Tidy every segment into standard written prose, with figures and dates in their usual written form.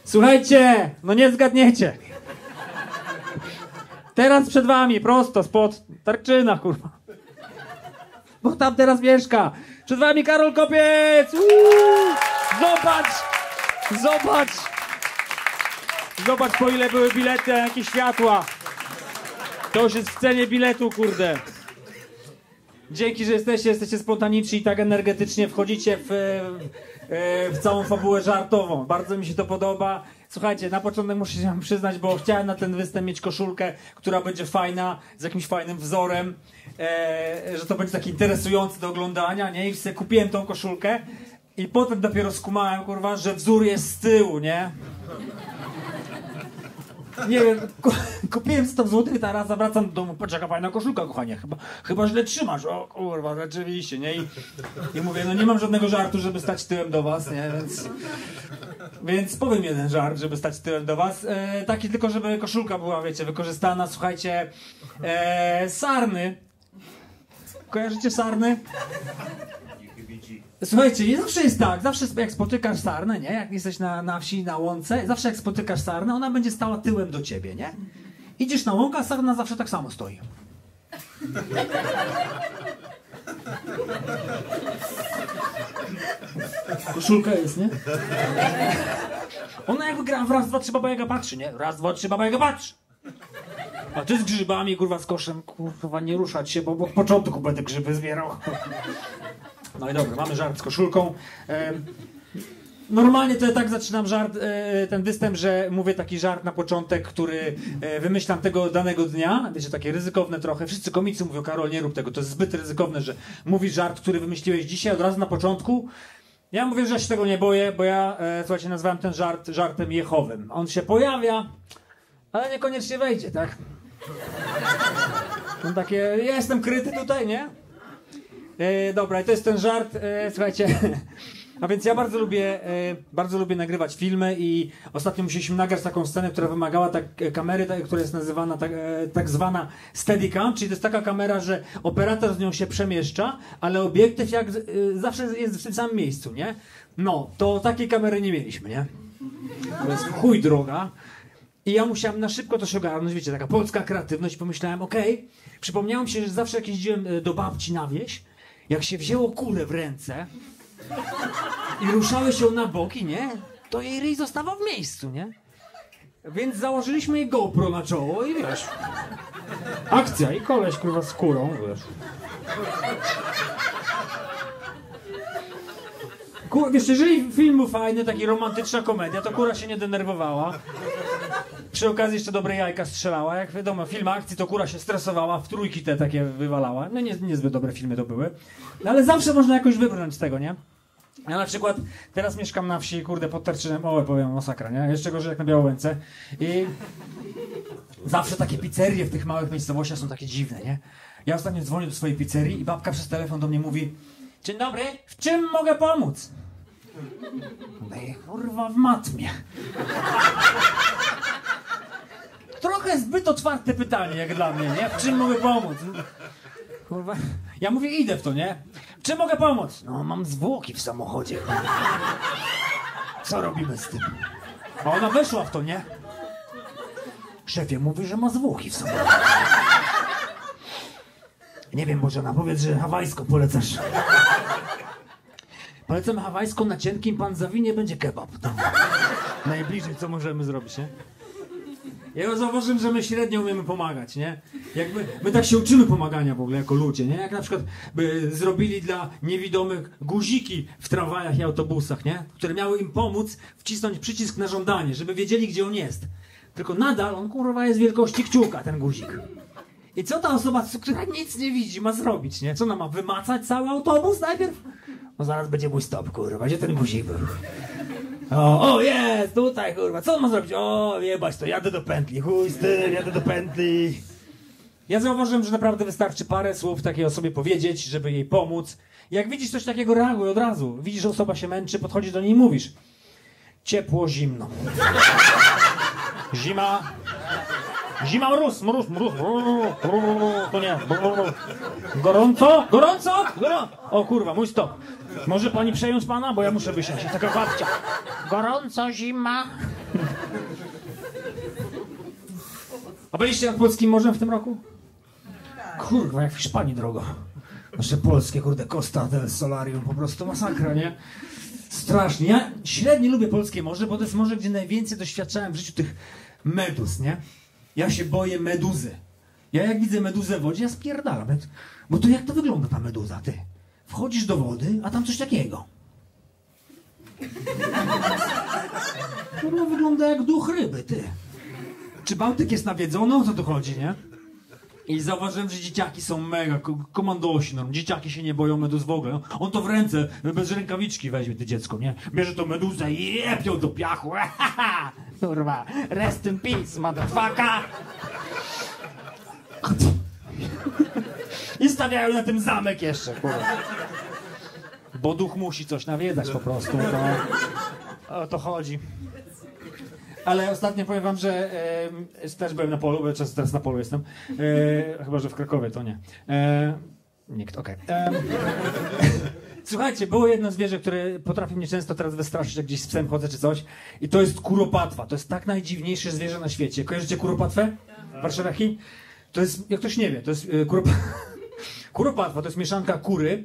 Słuchajcie, no nie zgadniecie. Teraz przed wami, prosto spod Tarczyna, kurwa. Bo tam teraz mieszka. Przed wami Karol Kopiec! Zobacz! Zobacz! Zobacz, po ile były bilety, a jakie światła. To już jest w cenie biletu, kurde. Dzięki, że jesteście spontaniczni i tak energetycznie wchodzicie w całą fabułę żartową. Bardzo mi się to podoba. Słuchajcie, na początek muszę się wam przyznać, bo chciałem na ten występ mieć koszulkę, która będzie fajna, z jakimś fajnym wzorem, że to będzie taki interesujący do oglądania, nie? I sobie kupiłem tą koszulkę i potem dopiero skumałem, kurwa, że wzór jest z tyłu, nie? Nie wiem, kupiłem 100 złotych, teraz zawracam do domu, patrz jaka fajna koszulka, kochanie, chyba źle trzymasz, o kurwa, rzeczywiście, nie? I mówię, no nie mam żadnego żartu, żeby stać tyłem do was, nie? Więc powiem jeden żart, żeby stać tyłem do was, taki tylko, żeby koszulka była, wiecie, wykorzystana, słuchajcie, sarny. Kojarzycie sarny? Słuchajcie, nie zawsze jest tak, zawsze jak spotykasz sarnę, nie? Jak jesteś na wsi, na łące, zawsze jak spotykasz sarnę, ona będzie stała tyłem do ciebie, nie? Idziesz na łąkę, a sarna zawsze tak samo stoi. Koszulka jest, nie? Ona jakby gra w raz, dwa, trzy, Baba Jaga patrzy, nie? Raz, dwa, trzy, Baba Jaga patrzy. A ty z grzybami, kurwa, z koszem, kurwa, nie ruszać się, bo od początku będę grzyby zbierał. No i dobra, mamy żart z koszulką. Normalnie to ja tak zaczynam ten występ, że mówię taki żart na początek, który wymyślam tego danego dnia. Wiecie, takie ryzykowne trochę. Wszyscy komicy mówią, Karol, nie rób tego, to jest zbyt ryzykowne, że mówisz żart, który wymyśliłeś dzisiaj od razu na początku. Ja mówię, że ja się tego nie boję, bo ja, słuchajcie, nazwałem ten żart żartem jechowym. On się pojawia, ale niekoniecznie wejdzie, tak? On takie, ja jestem kryty tutaj, nie? Dobra, i to jest ten żart, słuchajcie, a więc ja bardzo lubię nagrywać filmy i ostatnio musieliśmy nagrać taką scenę, która wymagała kamery, która jest nazywana tak zwana Steadicam, czyli to jest taka kamera, że operator z nią się przemieszcza, ale obiektyw zawsze jest w tym samym miejscu, nie? No, to takiej kamery nie mieliśmy, nie? To jest chuj droga. I ja musiałem na szybko to się ogarnąć, wiecie, taka polska kreatywność, pomyślałem, okej, przypomniało mi się, że zawsze jak jeździłem do babci na wieś, jak się wzięło kulę w ręce i ruszałeś ją na boki, nie? To jej ryj zostawał w miejscu, nie? Więc założyliśmy jej GoPro na czoło i wiesz, akcja i koleś, kurwa, z kurą, wiesz. Wiesz, jeżeli film był fajny, taki romantyczna komedia, to kura się nie denerwowała. Przy okazji jeszcze dobre jajka strzelała. Jak wiadomo, film akcji, to kura się stresowała, w trójki te takie wywalała. No niezbyt dobre filmy to były. No ale zawsze można jakoś wybrnąć z tego, nie? Ja na przykład teraz mieszkam na wsi, kurde, pod Tarczynem, powiem, masakra, nie? Jeszcze gorzej jak na Białołęce. I zawsze takie pizzerie w tych małych miejscowościach są takie dziwne, nie? Ja ostatnio dzwonię do swojej pizzerii i babka przez telefon do mnie mówi: dzień dobry, w czym mogę pomóc? No i kurwa w matmie. Trochę zbyt otwarte pytanie jak dla mnie, nie? W czym mogę pomóc? Kurwa. Ja mówię, idę w to, nie? W czym mogę pomóc? No, mam zwłoki w samochodzie. Co robimy z tym? A ona weszła w to, nie? Szefie mówi, że ma zwłoki w samochodzie. Nie wiem, Bożena, powiedz, że hawajską polecasz. Polecam hawajską na cienkim, pan zawinie, będzie kebab. No. Najbliżej, co możemy zrobić, nie? Ja zauważyłem, że my średnio umiemy pomagać, nie? Jakby my tak się uczymy pomagania w ogóle jako ludzie, nie? Jak na przykład by zrobili dla niewidomych guziki w tramwajach i autobusach, nie? Które miały im pomóc wcisnąć przycisk na żądanie, żeby wiedzieli, gdzie on jest. Tylko nadal on, kurwa, jest wielkości kciuka, ten guzik. I co ta osoba, która nic nie widzi, ma zrobić, nie? Co ona ma, wymacać cały autobus najpierw? No zaraz będzie mój stop, kurwa, gdzie ten guzik był? O, jest, tutaj, kurwa, co on ma zrobić? O, jebać to, jadę do pętli, chuj z tym, jadę do pętli. Ja zauważyłem, że naprawdę wystarczy parę słów takiej osobie powiedzieć, żeby jej pomóc. Jak widzisz coś takiego, reaguj od razu. Widzisz, że osoba się męczy, podchodzisz do niej i mówisz: ciepło, zimno. Zima, mróz, to nie. Gorąco? O kurwa, mój stop. Może pani przejąć pana? Bo ja muszę wysiąść. Taka babcia. Gorąco, zima. A byliście nad polskim morzem w tym roku? Kurwa, jak w Hiszpanii drogo. Nasze polskie, kurde, Costa del Solarium, po prostu masakra, nie? Strasznie. Ja średnio lubię polskie morze, bo to jest morze, gdzie najwięcej doświadczałem w życiu tych meduz, nie? Ja się boję meduzy. Ja jak widzę meduzę w wodzie, ja spierdalam. Bo to jak to wygląda ta meduza, ty? Wchodzisz do wody, a tam coś takiego. To wygląda jak duch ryby, ty. Czy Bałtyk jest nawiedzony? O co tu chodzi, nie? I zauważyłem, że dzieciaki są mega, komandosi, no, dzieciaki się nie boją meduz w ogóle. No, on to w ręce, bez rękawiczki weźmie to dziecko, nie? Bierze to meduzę i jebie do piachu. Kurwa, rest in peace, motherfucker. I stawiają na tym zamek jeszcze, kurwa. Bo duch musi coś nawiedzać po prostu, to o to chodzi. Ale ostatnio powiem wam, że też byłem na polu, bo teraz na polu jestem. Chyba, że w Krakowie, to nie. Nikt, okej. Słuchajcie, było jedno zwierzę, które potrafi mnie często teraz wystraszyć, jak gdzieś z psem chodzę czy coś. I to jest kuropatwa. To jest tak najdziwniejsze zwierzę na świecie. Kojarzycie kuropatwę? Warszawachi? To jest, jak ktoś nie wie, to jest kuropatwa, to jest mieszanka kury.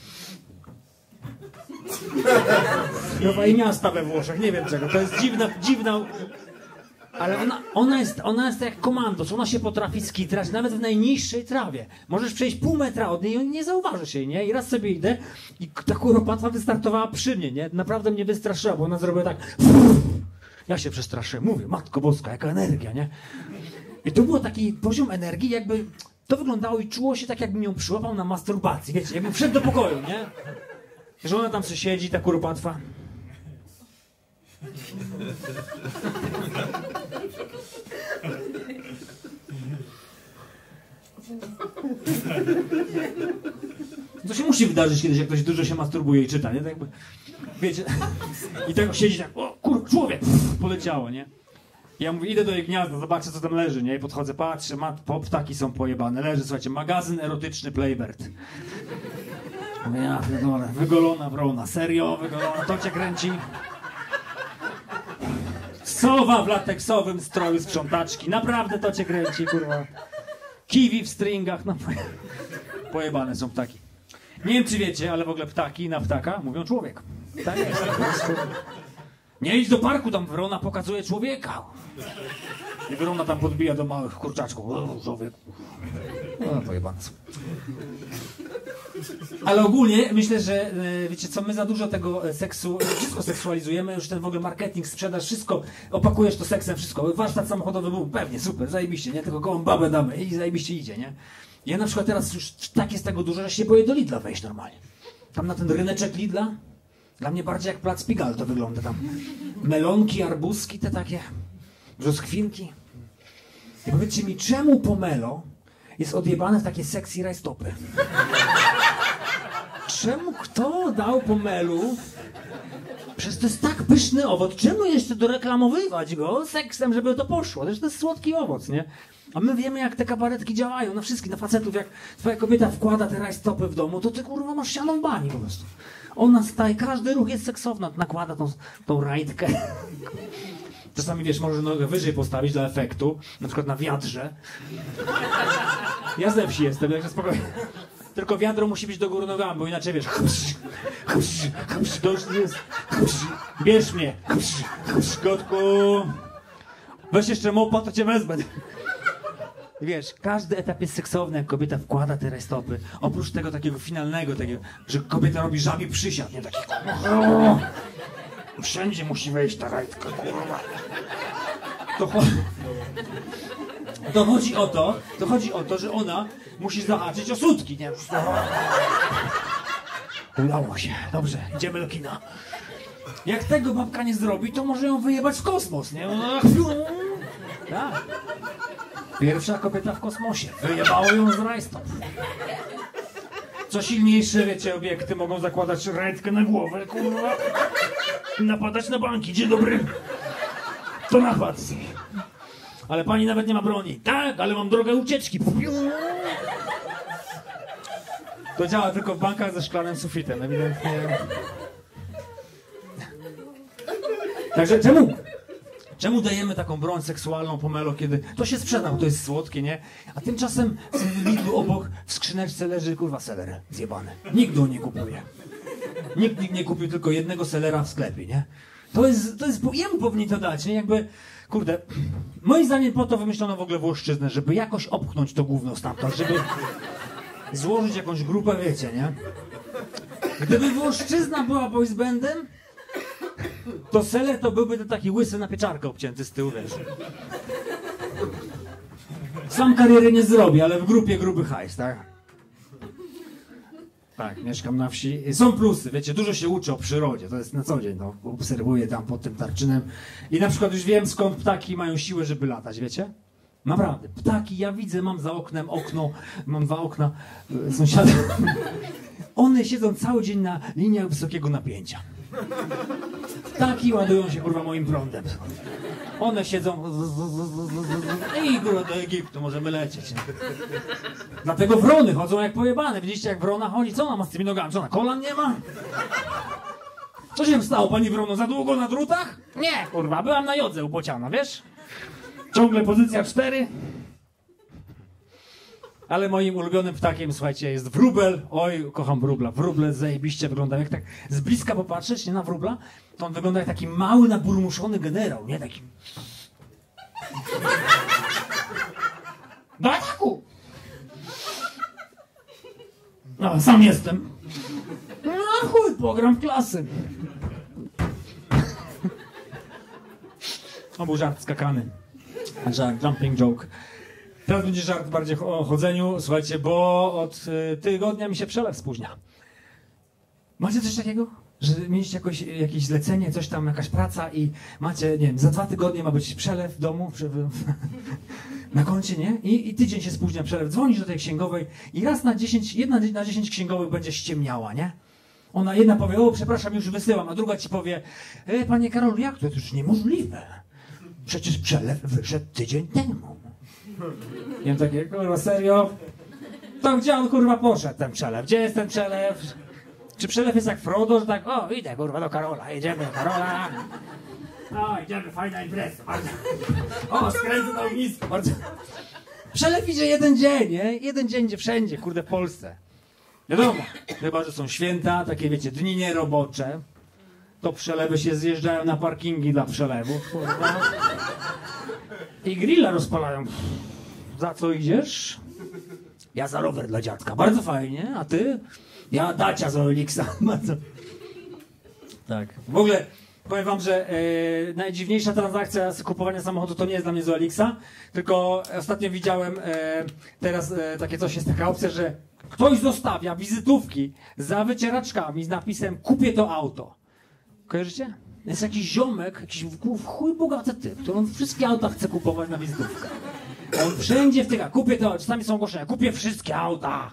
Chyba i miasta we Włoszech, nie wiem czego. To jest dziwna... Ale ona jest jak komandos. Ona się potrafi skitrać nawet w najniższej trawie. Możesz przejść pół metra od niej i nie zauważysz jej, nie? I raz sobie idę i ta kuropatwa wystartowała przy mnie, nie? Naprawdę mnie wystraszyła, bo ona zrobiła tak... Ja się przestraszyłem. Mówię, Matko Boska, jaka energia, nie? I to był taki poziom energii, jakby... To wyglądało i czuło się tak, jakbym ją przyłapał na masturbacji, wiecie? Jakbym wszedł do pokoju, nie? Że ona tam sobie siedzi, ta kuropatwa. To się musi wydarzyć kiedyś, jak ktoś dużo się masturbuje i czyta, nie? Tak jakby, wiecie, i tak siedzi tak, o kur, człowiek, poleciało, nie? Ja mówię, idę do jej gniazda, zobaczę co tam leży, nie? I podchodzę, patrzę, ptaki są pojebane, leży, słuchajcie, magazyn erotyczny Playbird. Mówię, ja pierdolę, wygolona wrona, serio, wygolona, to cię kręci? Sowa w lateksowym stroju sprzątaczki, naprawdę to cię kręci, kurwa. Kiwi w stringach, no pojebane są ptaki. Nie wiem czy wiecie, ale w ogóle ptaki na ptaka mówią człowiek. Tak jest. Nie idź do parku, tam wrona pokazuje człowieka. I wrona tam podbija do małych kurczaczków. O, człowiek. No, pojebane są. Ale ogólnie myślę, że wiecie co, my za dużo tego seksu, wszystko seksualizujemy, już ten w ogóle marketing, sprzedaż, wszystko, opakujesz to seksem, wszystko. Warsztat samochodowy był, pewnie, super, zajebiście, nie? Tylko gołą babę damy i zajebiście idzie, nie? Ja na przykład teraz już tak jest tego dużo, że się boję do Lidla wejść normalnie. Tam na ten ryneczek Lidla, dla mnie bardziej jak plac Pigalle to wygląda tam. Melonki, arbuzki, te takie, brzoskwinki. I powiedzcie mi, czemu pomelo jest odjebane w takie sexy rajstopy? Czemu kto dał pomelu? Przecież to jest tak pyszny owoc. Czemu jeszcze doreklamowywać go seksem, żeby to poszło? To jest słodki owoc, nie? A my wiemy, jak te kabaretki działają na wszystkich, na facetów. Jak twoja kobieta wkłada te rajstopy w domu, to ty kurwa masz siano w bani po prostu. Ona staje, każdy ruch jest seksowny. Nakłada tą rajtkę. Czasami wiesz, możesz nogę wyżej postawić dla efektu, na przykład na wiadrze. Ja ze wsi jestem, także spokojnie. Tylko wiadro musi być do góry nogami, bo inaczej wiesz. To już jest. Bierz mnie. Kotku. Weź jeszcze mopa, to cię wezmę. Wiesz, każdy etap jest seksowny, jak kobieta wkłada te rajstopy. Oprócz tego takiego finalnego, takiego, że kobieta robi żabi przysiad, nie taki. Wszędzie musi wejść ta rajtka, kurwa. To chodzi o to, że ona musi zahaczyć o sutki, nie? Udało się. Dobrze, idziemy do kina. Jak tego babka nie zrobi, to może ją wyjebać w kosmos, nie? Tak. Pierwsza kobieta w kosmosie. Wyjebało ją z rajstop. Co silniejsze, wiecie, obiekty mogą zakładać rajtkę na głowę, kurwa. Napadać na banki. Dzień dobry. To napad. Ale pani nawet nie ma broni. Tak, ale mam drogę ucieczki. To działa tylko w bankach ze szklanym sufitem, ewidentnie. Także Czemu dajemy taką broń seksualną pomelo, kiedy to się sprzeda, bo to jest słodkie, nie? A tymczasem w Lidlu obok w skrzyneczce leży, kurwa, seler zjebany. Nikt go nie kupuje. Nikt nie kupił tylko jednego selera w sklepie, nie? Jemu powinni to dać, nie? Jakby, kurde, moim zdaniem po to wymyślono w ogóle Włoszczyznę, żeby jakoś opchnąć to gówno stamtąd, żeby złożyć jakąś grupę, wiecie, nie? Gdyby Włoszczyzna była boys bandem, to seler to byłby to taki łysy na pieczarkę obcięty z tyłu, wiesz. Sam kariery nie zrobi, ale w grupie gruby hajs, tak? Tak, mieszkam na wsi. Są plusy, wiecie, dużo się uczę o przyrodzie, to jest na co dzień, no, obserwuję tam pod tym tarczynem i na przykład już wiem, skąd ptaki mają siłę, żeby latać, wiecie? Naprawdę, ptaki, ja widzę, mam za oknem okno, mam 2 okna, sąsiada. One siedzą cały dzień na liniach wysokiego napięcia. Ptaki ładują się, kurwa, moim prądem. One siedzą i kurwa do Egiptu możemy lecieć. Nie? Dlatego wrony chodzą jak pojebane. Widzieliście, jak wrona chodzi? Co ona ma z tymi nogami? Co ona kolan nie ma? Co się stało, pani wrono? Za długo na drutach? Nie, kurwa, byłam na jodze u Bociana, wiesz? Ciągle pozycja 4. Ale moim ulubionym ptakiem, słuchajcie, jest wróbel. Oj, kocham wróbla. Wróble zajebiście wygląda. Jak tak z bliska popatrzeć, nie, na wróbla, to on wygląda jak taki mały, naburmuszony generał, nie? Taki... Do ataku! No, sam jestem. No chuj, pogram w klasy. To był żart skakany. Żart, jumping joke. Teraz będzie żart bardziej o chodzeniu, słuchajcie, bo od tygodnia mi się przelew spóźnia. Macie coś takiego? Że mieliście jakieś zlecenie, coś tam, jakaś praca i macie, nie wiem, za 2 tygodnie ma być przelew w domu, na koncie, nie? I tydzień się spóźnia przelew. Dzwonisz do tej księgowej i raz na 10, jedna na 10 księgowych będzie ściemniała, nie? Ona jedna powie, o przepraszam, już wysyłam, a druga ci powie, panie Karolu, jak to jest już niemożliwe? Przecież przelew wyszedł tydzień temu. Ja takie, kurwa, serio? To gdzie on, kurwa, poszedł, ten przelew? Gdzie jest ten przelew? Czy przelew jest jak Frodo, że tak, o, idę, kurwa, do Karola, jedziemy do Karola. O, idziemy, fajna impreza. O, skręcę na ognisko, bardzo. Przelew idzie jeden dzień, nie? Jeden dzień idzie wszędzie, kurde, w Polsce. Wiadomo, chyba że są święta, takie, wiecie, dni nierobocze, to przelewy się zjeżdżają na parkingi dla przelewów, kurwa. I grilla rozpalają. Za co idziesz? Ja za rower dla dziadka. Bardzo fajnie. A ty? Ja Dacia z Olixa. Bardzo. Tak. W ogóle powiem wam, że najdziwniejsza transakcja z kupowania samochodu to nie jest dla mnie z Olixa, tylko ostatnio widziałem teraz takie coś, jest taka opcja, że ktoś zostawia wizytówki za wycieraczkami z napisem kupię to auto. Kojarzycie? Jest jakiś ziomek, jakiś w chuj bogaty typ, który on wszystkie auta chce kupować na wizytówkę. On wszędzie wtyka, kupię to, czasami są ogłoszenia, kupię wszystkie auta.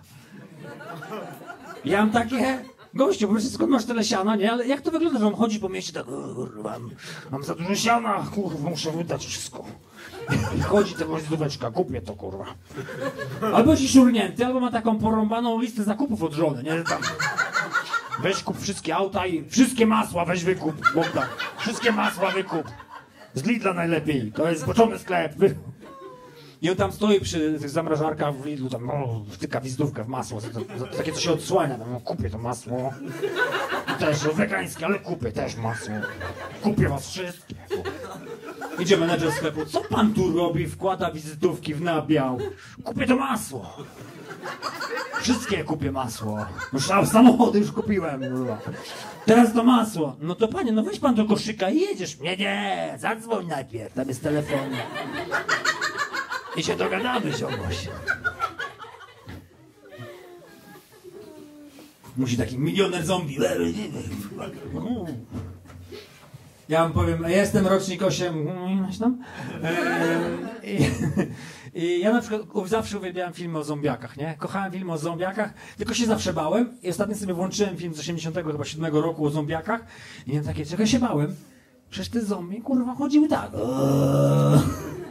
Ja mam takie, gościu, po prostu skąd masz tyle siana, nie? Ale jak to wygląda, że on chodzi po mieście tak, kurwa, mam za dużo siana, kurwa, muszę wydać wszystko. I chodzi ta wizytóweczka, kupię to, kurwa. Albo ci szurnięty, albo ma taką porąbaną listę zakupów od żony, nie? Tam... Weź kup wszystkie auta i wszystkie masła weź wykup, Bogdan. Wszystkie masła wykup. Z Lidla najlepiej, to jest zboczony sklep. I on tam stoi przy tych zamrażarkach w Lidlu, tam wtyka wizytówkę w masło, takie co się odsłania, tam, no, kupię to masło. I też wegańskie, ale kupię też masło. Kupię was wszystkie. Idzie menedżer sklepu, co pan tu robi? Wkłada wizytówki w nabiał. Kupię to masło. Wszystkie kupię masło. Już samochody już kupiłem. Teraz to masło. No to panie, no weź pan do koszyka i jedziesz. Nie, zadzwoń najpierw, tam jest telefon. I się dogadamy, ziomuś. Musi taki milioner zombie. Ja wam powiem, ja jestem rocznik 8... I ja na przykład zawsze uwielbiałem filmy o zombiakach, nie? Kochałem filmy o zombiakach, tylko się zawsze bałem. I ostatnio sobie włączyłem film z 87 roku o zombiakach. I miałem takie, czego się bałem? Przecież te zombie, kurwa, chodziły tak.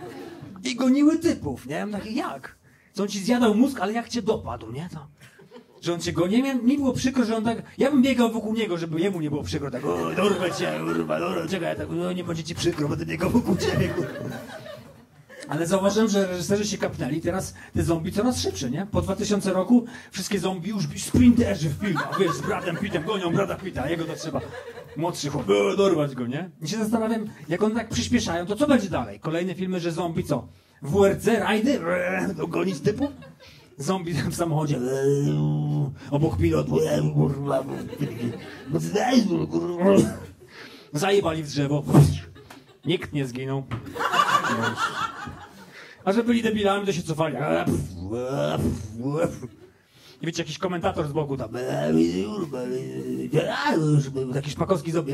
I goniły typów, nie? Ja mam takie, jak? Co on ci zjadał mózg, ale jak cię dopadł, nie? To że on cię goni. Mi było przykro, że on tak... Ja bym biegał wokół niego, żeby jemu nie było przykro. Tak, o, dorwę cię, kurwa, czekaj, tak, no, nie będzie ci przykro, będę biegał wokół ciebie, kurwa. Ale zauważyłem, że reżyserzy się kapnęli, teraz te zombie coraz szybsze, nie? Po 2000 roku wszystkie zombie już sprinterzy w filmach, wiesz, z Bradem Pittem gonią Brada Pitta, a jego to trzeba młodszy chłop, dorwać go, nie? I się zastanawiam, jak one tak przyspieszają, to co będzie dalej? Kolejne filmy, że zombie co? WRC, rajdy? Gonić typu? Zombie w samochodzie, obok pilot, kurwa, zajebali w drzewo, nikt nie zginął. A że byli debilami, to się cofali. I wiecie, jakiś komentator z boku tam. Taki szpakowski zombie.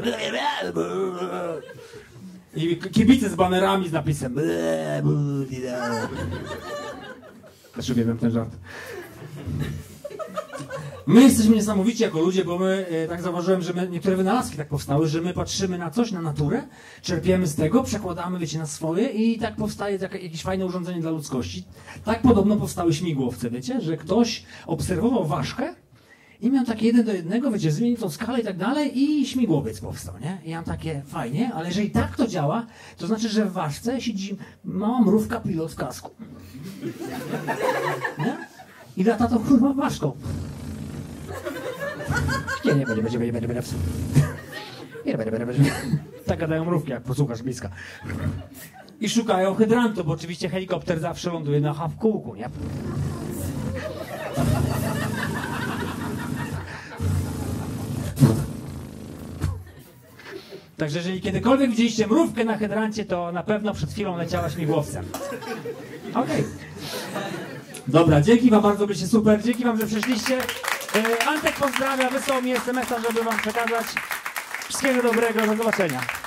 I kibice z banerami z napisem. Też uwielbiam ten żart. My jesteśmy niesamowici jako ludzie, bo my, tak zauważyłem, że niektóre wynalazki tak powstały, że my patrzymy na coś, na naturę, czerpiemy z tego, przekładamy, wiecie, na swoje i tak powstaje jakieś fajne urządzenie dla ludzkości. Tak podobno powstały śmigłowce, wiecie, że ktoś obserwował ważkę i miał takie 1:1, wiecie, zmienił tą skalę i tak dalej i śmigłowiec powstał, nie? I ja mam takie, fajnie, ale jeżeli tak to działa, to znaczy, że w ważce siedzi mała mrówka pilot w kasku. Nie? I lata to kurwa ważką. Nie będzie. Tak gadają mrówki, jak posłuchasz bliska. I szukają hydrantu, bo oczywiście helikopter zawsze ląduje na kółku, nie? Także jeżeli kiedykolwiek widzieliście mrówkę na hydrancie, to na pewno przed chwilą leciała śmigłowcem. Okej. Dobra, dzięki wam bardzo, byliście super. Dzięki wam, że przyszliście. Antek pozdrawia, wysłał mi SMS-a, żeby wam przekazać. Wszystkiego dobrego, do zobaczenia.